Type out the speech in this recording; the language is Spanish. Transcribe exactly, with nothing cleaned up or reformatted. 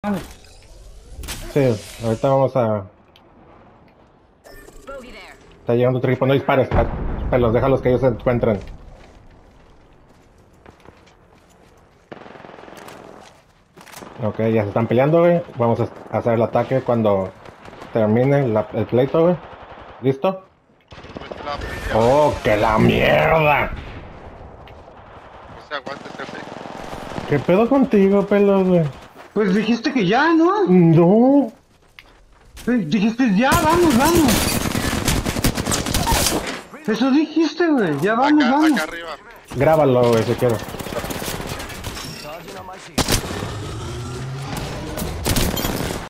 Sí, ahorita vamos a... Está llegando otro equipo, no dispares, pa- pelos, déjalos que ellos se encuentren. Ok, ya se están peleando, güey. Vamos a hacer el ataque cuando termine la- el pleito, güey. ¿Listo? Pues la prisa, ¡Oh, que la mierda! no se aguanta ese fe. ¿Qué pedo contigo, pelos, güey? Pues dijiste que ya, ¿no? No. Pues dijiste ya, vamos, vamos. Eso dijiste, güey. Ya vamos, Acá, vamos. acá arriba. Grábalo, güey, si quieres.